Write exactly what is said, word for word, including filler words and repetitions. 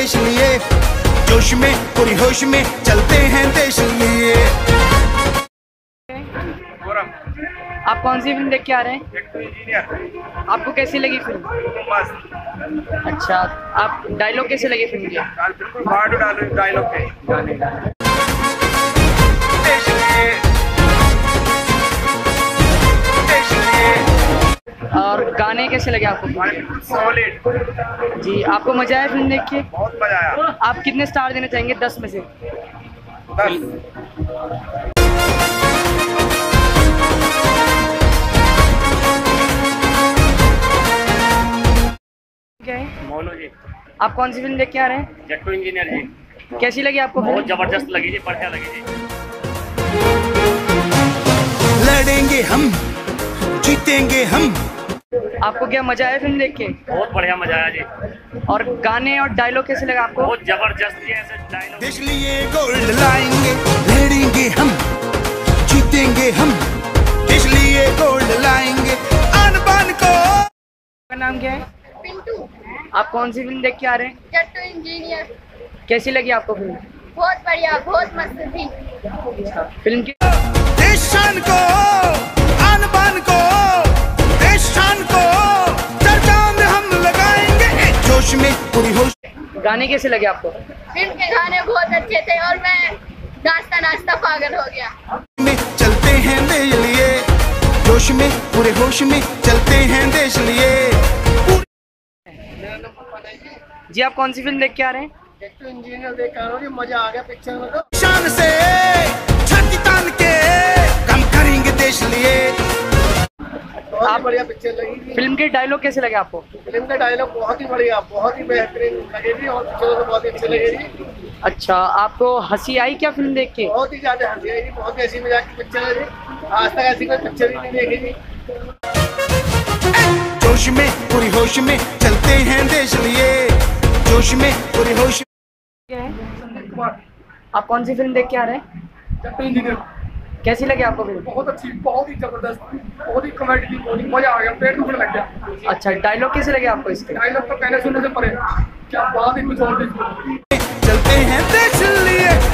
देश लिए, जोश में पूरी होश में चलते हैं देश लिए। आप कौन सी फिल्म देख के आ रहे हैं? जट्टू इंजीनियर। आपको कैसी लगी फिल्म? मस्त। अच्छा, आप डायलॉग कैसे लगे फिल्म के? बिल्कुल हार्ड डायलॉग थे। देश लिए, देश लिए। और गाने कैसे लगे आपको? सॉलिड जी, आपको मजा आया फिल्म देख के? बहुत मजा आया। आप कितने स्टार देना चाहेंगे दस में से? दस। मोनू जी। आप कौन सी फिल्म देख के आ रहे हैं? जट्टू इंजीनियर जी। कैसी लगी आपको? बहुत जबरदस्त लगी जी, बढ़िया लगी जी। लड़ेंगे हम, जीतेंगे हम। आपको क्या मजा आया फिल्म देख के? बहुत बढ़िया मजा आया जी। और गाने और डायलॉग कैसे लगा आपको? बहुत जबरदस्त जी, ऐसे डायलॉग। देश लिए गोल्ड लाएंगे, लड़ेंगे हम, जीतेंगे हम। देश लिए गोल्ड लाएंगे, आन बान को। आपका नाम क्या है? पिंटू। आप कौन सी फिल्म देख के आ रहे हैं? जट्टू इंजीनियर। कैसी लगी आपको फिल्म? बहुत बढ़िया, बहुत मस्त थी। फिल्म की देश शान को, आन बान को, देश शान को चर्चा में हम लगाएंगे, जोश में पूरी होश। गाने कैसे लगे आपको? फिल्म के गाने बहुत अच्छे थे और मैं नाचता नाचता पागल हो गया। में चलते हैं देश लिए, जोश में पूरे होश में चलते हैं देश लिए। जी, आप कौन सी फिल्म देख के आ रहे हैं? जट्टू इंजीनियर देख कर रहा हूँ, मजा आ गया पिक्चर में। तो शान से छाती तान के काम करेंगे देश लिए। बहुत बढ़िया पिक्चर लगी। फिल्म के डायलॉग कैसे लगे आपको? फिल्म का डायलॉग बहुत ही बढ़िया, बहुत ही बेहतरीन लगेगी और पिक्चर तो बहुत ही अच्छी लगेगी। अच्छा, आपको हंसी आई क्या फिल्म देख के? बहुत ही ज्यादा हंसी आई, बहुत ही हंसी मजाक की पिक्चर है जी। आज तक ऐसी कोई पिक्चर ही नहीं देखी जी। जोश में पूरी होश में चलते हैं देश लिए, जोश में पूरी होश। आप कौन सी फिल्म देख के आ रहे हैं? जट्टू इंजीनियर। कैसी लगी आपको फिल्म? बहुत अच्छी, बहुत ही जबरदस्त, बहुत ही कॉमेडी की, बहुत ही मजा आ गया, पेट दुखने लग गया। अच्छा, डायलॉग कैसे लगे आपको इसके? डायलॉग तो कहने सुनने से परे, क्या बात ही कुछ और थी। चलते हैं देश लिए,